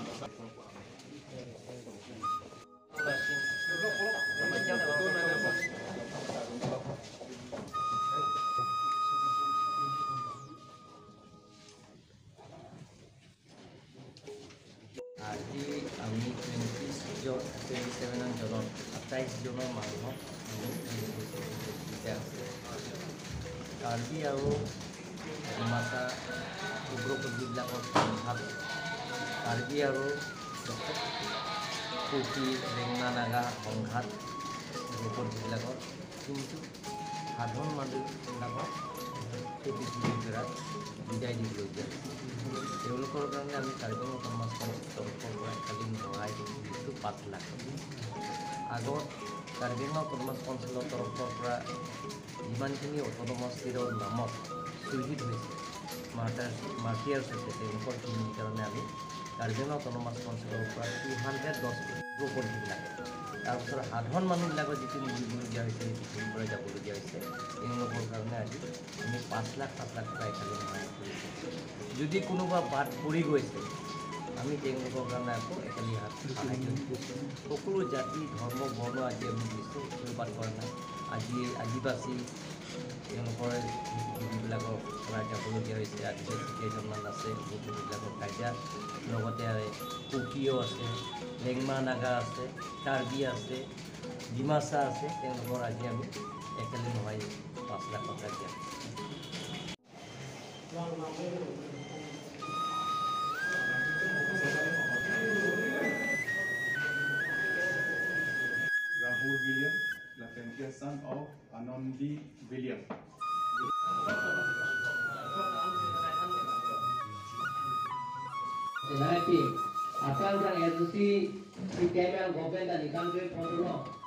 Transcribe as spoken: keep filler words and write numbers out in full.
আজি আমি twenty twenty seven জনত সাতাইছ জনৰ মানুহক আছে কাৰ্বি আৰু ডিমাচা উগ্ৰপন্থীবিলাকৰ সংঘাত কাৰ্বি আৰু কুকি লেংমা নাগা সংঘাত উগ্ৰপন্থীবিলাকৰ কিন্তু সাধাৰণ মানুহবিলাকক সেই পৃথিৱীৰ বিদায় দিবলগীয়া তেওঁলোকৰ কাৰণে আমি কাৰ্বি সমাজখনৰ তৰফৰ পৰা খালি সহায় দিছোঁ পাঁচ লাখ আগত কাৰ্বি সমাজ অঞ্চলৰ তৰফৰ পৰা যিমানখিনি অট'নমাছ ষ্টেটৰ নামত শ্বহীদ হৈছে মাৰ্টাৰ মাৰ্টিয়াৰ্ছ হৈছে তেওঁলোকৰ খিনিৰ কাৰণে আমি কাৰ্বি অট'নমাছ অঞ্চলৰ পৰা টু হাণ্ড্ৰেড দহ উগ্ৰপন্থীবিলাকে তাৰপিছত সাধাৰণ মানুহবিলাকৰ যিটো মৰিবলগীয়া হৈছে পৃথিৱীৰ পৰা যাবলগীয়া হৈছে তেওঁলোকৰ কাৰণে আজি আমি পাঁচ লাখ পাঁচ লাখ টকা একেলগে সহায় কৰিছোঁ যদি কোনোবা বাদ পৰি গৈছে আমি তেওঁলোকৰ কাৰণে আকৌ একেলগে হাত সহায় কৰিছোঁ সকলো জাতি ধৰ্ম বৰ্ণ আজি আমি দিছোঁ অনুপাত কৰা নাই আজি আদিবাসী তেওঁলোকৰ যিবিলাকৰ পৰা যাবলগীয়া হৈছে আদিবাসী কেইজনমান আছে সেইবিলাকৰ কাজিয়া লগতে কুকিও আছে লেংমা নাগা আছে কাৰ্বি আছে ডিমাচা আছে তেওঁলোকৰ আজি আমি একেলগে নহয় পাঁচ লাখ টকা দিয়া Rahul William, the twentieth son of Anandi William. Jadi, apa yang saya edukasi di K M L Government dan di kantor Pondono